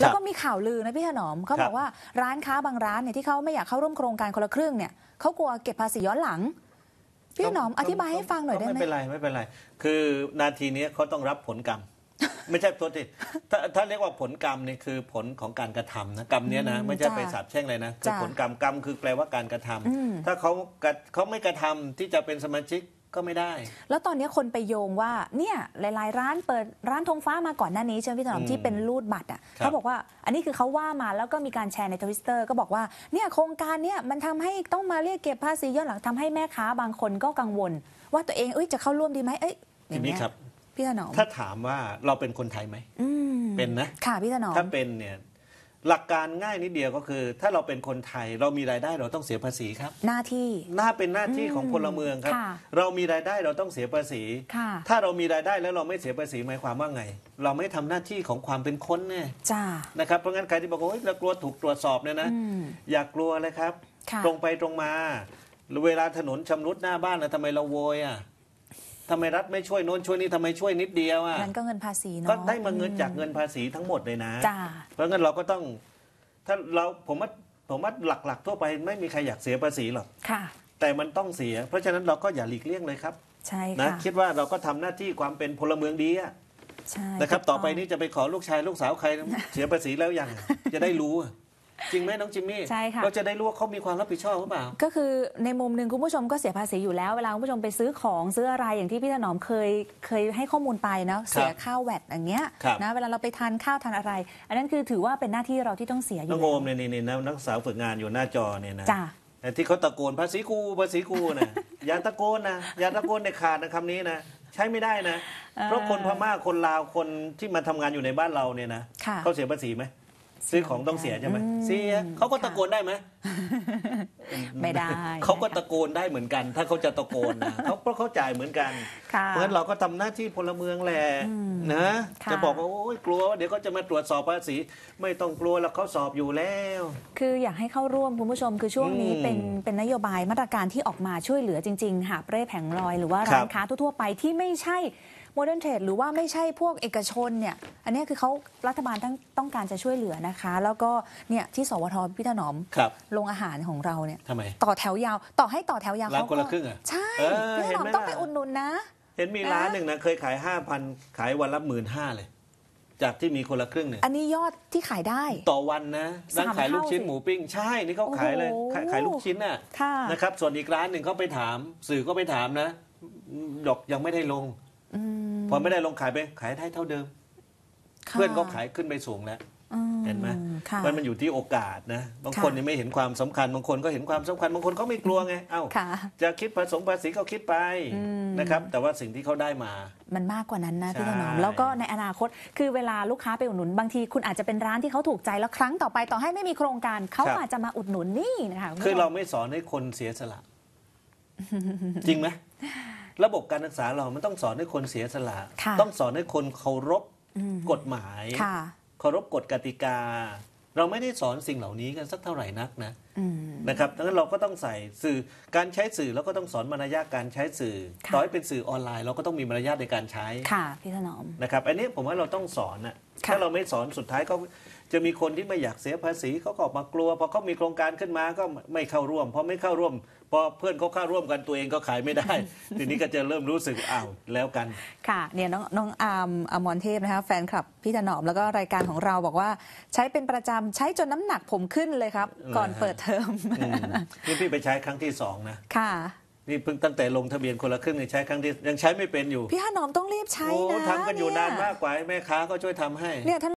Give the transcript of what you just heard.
แล้วก็มีข่าวลือนะพี่ถนอมเขาบอกว่าร้านค้าบางร้านเนี่ยที่เขาไม่อยากเข้าร่วมโครงการคนละครึ่งเนี่ยเขากลัวเก็บภาษีย้อนหลังพี่ถนอมอธิบายให้ฟังหน่อยได้ไหมไม่เป็นไรคือนาทีนี้เขาต้องรับผลกรรมไม่ใช่ตัวที่ถ้าเรียกว่าผลกรรมนี่คือผลของการกระทำนะกรรมเนี้ยนะไม่ใช่ไปสาปแช่งเลยนะคือผลกรรมคือแปลว่าการกระทำถ้าเขาไม่กระทำที่จะเป็นสมาชิกก็ไม่ได้แล้วตอนนี้คนไปโยงว่าเนี่ยหลายๆร้านเปิดร้านธงฟ้ามาก่อนหน้านี้ใช่ไหมพี่ถนอมที่เป็นรูดบัตรอ่ะเขาบอกว่าอันนี้คือเขาว่ามาแล้วก็มีการแชร์ใน Twitter ก็บอกว่าเนี่ยโครงการเนี่ยมันทำให้ต้องมาเรียกเก็บภาษีย้อนหลังทำให้แม่ค้าบางคนก็กังวลว่าตัวเองจะเข้าร่วมดีไหมทีนี้ครับพี่ถนอมถ้าถามว่าเราเป็นคนไทยไหมเป็นนะค่ะพี่ถนอมถ้าเป็นเนี่ยหลักการง่ายนิดเดียวก็คือถ้าเราเป็นคนไทยเรามีรายได้เราต้องเสียภาษีครับหน้าที่เป็นหน้าที่ของพลเมืองครับเรามีรายได้เราต้องเสียภาษีถ้าเรามีรายได้แล้วเราไม่เสียภาษีหมายความว่าไงเราไม่ทำหน้าที่ของความเป็นคนเนี่ยนะครับเพราะงั้นใครที่บอกว่าเรากลัวถูกตรวจสอบเนี่ยนะอย่ากลัวเลยครับตรงไปตรงมาเวลาถนนชำรุดหน้าบ้านนะทำไมเราโวยทำไมรัฐไม่ช่วยโน้นช่วยนี่ทำไมช่วยนิดเดียวนั่นก็เงินภาษีเนาะก็ได้มาเงินจากเงินภาษีทั้งหมดเลยนะเพราะงั้นเราก็ต้องถ้าผมว่าหลักๆทั่วไปไม่มีใครอยากเสียภาษีหรอกแต่มันต้องเสียเพราะฉะนั้นเราก็อย่าหลีกเลี่ยงเลยครับใช่นะคิดว่าเราก็ทำหน้าที่ความเป็นพลเมืองดีนะครับต่อไปนี้จะไปขอลูกชายลูกสาวใครเสียภาษีแล้วยังจะได้รู้จริงไหมน้องจิมมี่ใช่ค่ะเราจะได้รู้ว่าเขามีความรับผิดชอบหรือเปล่าก็คือในมุมหนึ่งคุณผู้ชมก็เสียภาษีอยู่แล้วเวลาคุณผู้ชมไปซื้อของซื้ออะไรอย่างที่พี่ถนอมเคยให้ข้อมูลไปนะเสียข้าวแวดอย่างเงี้ยนะเวลาเราไปทานข้าวทานอะไรอันนั้นคือถือว่าเป็นหน้าที่เราที่ต้องเสียอยู่น้องโอมเนี่ยนักศึกษาฝึกงานอยู่หน้าจอเนี่ยนะที่เขาตะโกนภาษีกูนะอย่าตะโกนนะอย่าตะโกนในขาดนะคำนี้นะใช้ไม่ได้นะเพราะคนพม่าคนลาวคนที่มาทำงานอยู่ในบ้านเราเนี่ยนะเขาเสียภาษีไหมซื้อของต้องเสียใช่ไหมเสียเขาก็ตะโกนได้ไหมไม่ได้เขาก็ตะโกนได้เหมือนกันถ้าเขาจะตะโกนนะเขาจ่ายเหมือนกันเพราะฉะนั้นเราก็ทำหน้าที่พลเมืองแหละนะจะบอกว่าโอ้ยกลัวเดี๋ยวก็จะมาตรวจสอบภาษีไม่ต้องกลัวแล้วเขาสอบอยู่แล้วคืออยากให้เข้าร่วมคุณผู้ชมคือช่วงนี้เป็นนโยบายมาตรการที่ออกมาช่วยเหลือจริงๆหาบเร่แผงลอยหรือว่าร้านค้าทั่วไปที่ไม่ใช่โมเดิร์นเทรดหรือว่าไม่ใช่พวกเอกชนเนี่ยอันนี้คือเขารัฐบาลต้องการจะช่วยเหลือนะคะแล้วก็เนี่ยที่สวทพี่ถนอมลงอาหารของเราเนี่ยต่อแถวยาวต่อให้ต่อแถวยาวร้านคนละครึ่งใช่พี่ถนอมต้องไปอุดหนุนนะเห็นมีร้านหนึ่งนะเคยขาย 5,000 ขายวันละ 15,000 เลยจากที่มีคนละครึ่งเนี่ยอันนี้ยอดที่ขายได้ต่อวันนะร้านขายลูกชิ้นหมูปิ้งใช่นี่เขาขายเลยขายลูกชิ้นนะครับส่วนอีกร้านหนึ่งเขาไปถามสื่อก็ไปถามนะดอกยังไม่ได้ลงพอไม่ได้ลงขายได้เท่าเดิมเพื่อนก็ขายขึ้นไปสูงแล้วเห็นไหมมันอยู่ที่โอกาสนะบางคนไม่เห็นความสำคัญบางคนก็เห็นความสำคัญบางคนเขาไม่กลัวไงจะคิดภาษีเขาคิดไปนะครับแต่ว่าสิ่งที่เขาได้มามันมากกว่านั้นนะพี่ถนอมแล้วก็ในอนาคตคือเวลาลูกค้าไปอุดหนุนบางทีคุณอาจจะเป็นร้านที่เขาถูกใจแล้วครั้งต่อไปต่อให้ไม่มีโครงการเขาอาจจะมาอุดหนุนนี่นะคะคือเราไม่สอนให้คนเสียสละจริงไหมระบบการศึกษาเรามันต้องสอนให้คนเสียสละต้องสอนให้คนเคารพกฎหมายเคารพกฎกติกาเราไม่ได้สอนสิ่งเหล่านี้กันสักเท่าไหร่นักนะครับดังนั้นเราก็ต้องใส่สื่อการใช้สื่อแล้วก็ต้องสอนมารยาทการใช้สื่อต่อให้เป็นสื่อออนไลน์เราก็ต้องมีมารยาทในการใช้ค่ะพี่ถนอมนะครับอันนี้ผมว่าเราต้องสอนถ้าเราไม่สอนสุดท้ายก็จะมีคนที่ไม่อยากเสียภาษีเขาก็มากลัวพอเขามีโครงการขึ้นมาก็ไม่เข้าร่วมพอไม่เข้าร่วมพอเพื่อนเขาเข้าร่วมกันตัวเองก็ขายไม่ได้ ทีนี้ก็จะเริ่มรู้สึกอ้าวแล้วกันค่ะเนี่ยน้องอาร์มอมรเทพนะคะแฟนคลับพี่ถนอมแล้วก็รายการของเราบอกว่าใช้เป็นประจำใช้จนน้ำหนักผมขึ้นเลยครับก่อนเปิดเทอมนี่พี่ไปใช้ครั้งที่2นะค่ะนี่เพิ่งตั้งแต่ลงทะเบียนคนละครึ่งใช้ครั้งที่ยังใช้ไม่เป็นอยู่พี่ถนอมต้องรีบใช้นะทำกันอยู่นานมากกว่าแม่ค้าก็ช่วยทำให้เนี่ย